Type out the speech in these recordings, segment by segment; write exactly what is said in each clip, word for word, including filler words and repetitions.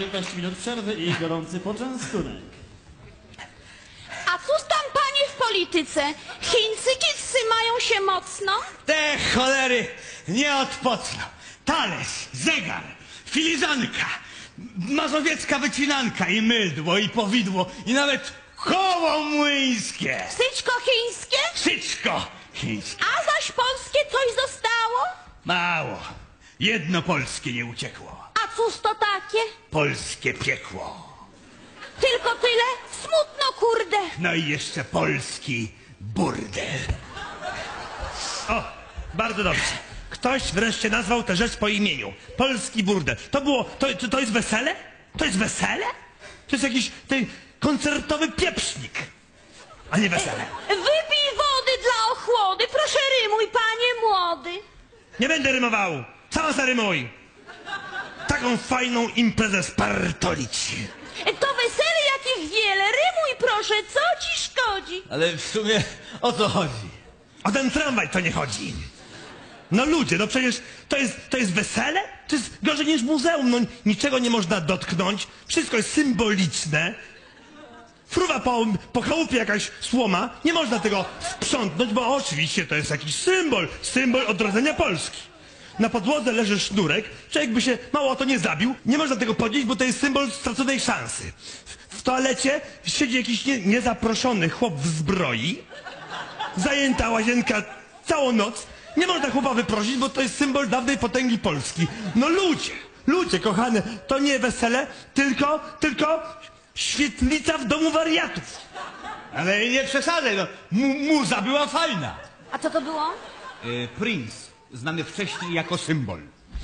kilkanaście minut przerwy i gorący poczęstunek. A cóż tam, panie, w polityce? Chińcy kidsy mają się mocno? Te cholery nie odpocną. Talerz, zegar, filiżanka, mazowiecka wycinanka i mydło, i powidło, i nawet koło młyńskie. Syczko chińskie? Syczko chińskie. A zaś polskie coś zostało? Mało. Jedno polskie nie uciekło. A cóż to takie? Polskie piekło. Tylko tyle? Smutno, kurde. No i jeszcze polski burdel. O, bardzo dobrze. Ktoś wreszcie nazwał tę rzecz po imieniu. Polski burdel. To było, to, to, to jest wesele? To jest wesele? To jest jakiś ten koncertowy pieprznik, a nie wesele. Wypij wody dla ochłody. Proszę rymuj, panie młody. Nie będę rymował. Sama zarymuj. Taką fajną imprezę spartolić. To wesele jakich wiele. Rymuj, proszę, co ci szkodzi? Ale w sumie o co chodzi? O ten tramwaj to nie chodzi. No ludzie, no przecież to jest, to jest wesele? To jest gorzej niż muzeum, no niczego nie można dotknąć, wszystko jest symboliczne. Fruwa po, po chałupie jakaś słoma, nie można tego sprzątnąć, bo oczywiście to jest jakiś symbol, symbol odrodzenia Polski. Na podłodze leży sznurek, człowiek by się mało o to nie zabił, nie można tego podnieść, bo to jest symbol straconej szansy. W, w toalecie siedzi jakiś nie, niezaproszony chłop w zbroi, zajęta łazienka całą noc, nie można chłopa wyprosić, bo to jest symbol dawnej potęgi Polski. No ludzie, ludzie kochane, to nie wesele, tylko, tylko świetlica w domu wariatów. Ale nie przesadzaj, no. Mu muza była fajna. A co to było? Y, Prince, znany wcześniej jako symbol.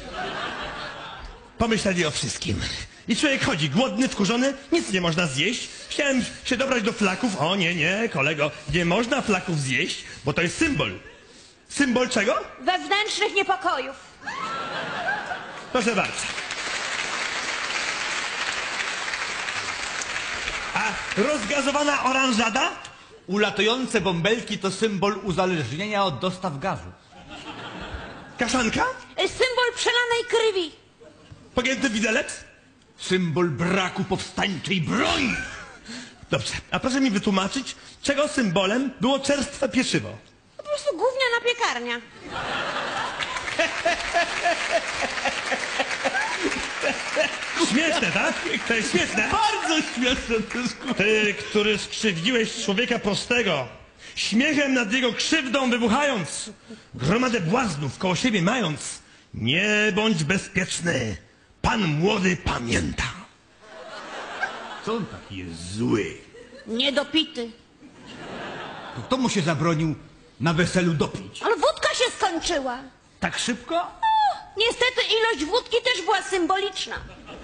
Pomyśleli o wszystkim. I człowiek chodzi głodny, wkurzony, nic nie można zjeść. Chciałem się dobrać do flaków. O nie, nie, kolego, nie można flaków zjeść, bo to jest symbol. Symbol czego? Wewnętrznych niepokojów. Proszę bardzo. A rozgazowana oranżada? Ulatujące bąbelki to symbol uzależnienia od dostaw gazu. Kaszanka? Symbol przelanej krwi. Pogięty widelec? Symbol braku powstańczej broni. Dobrze, a proszę mi wytłumaczyć, czego symbolem było czerstwe pieczywo? Po prostu gówniana piekarnia. Śmieszne, tak? To jest śmieszne. Bardzo śmieszne to jest. Ty, który skrzywdziłeś człowieka prostego, śmiechem nad jego krzywdą wybuchając, gromadę błaznów koło siebie mając, nie bądź bezpieczny, pan młody pamięta. Co on taki jest zły? Niedopity. To kto mu się zabronił na weselu dopić? Ale wódka się skończyła. Tak szybko? O, niestety ilość wódki też była symboliczna.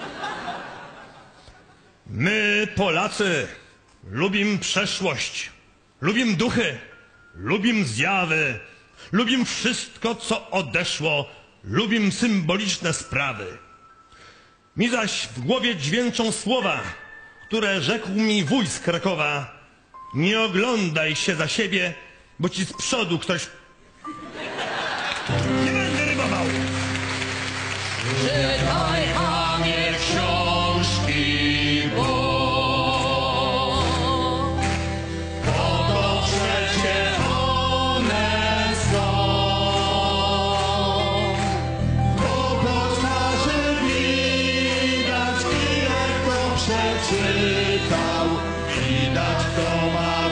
My, Polacy, lubim przeszłość, lubim duchy, lubim zjawy, lubim wszystko, co odeszło, lubim symboliczne sprawy. Mi zaś w głowie dźwięczą słowa, które rzekł mi wuj z Krakowa. Nie oglądaj się za siebie, bo ci z przodu ktoś... Nie będę rymował! Czytaj, panie, książki, bo po to przecie one są. Bo po twarzy widać, ile kto przeczytał, widać, kto ma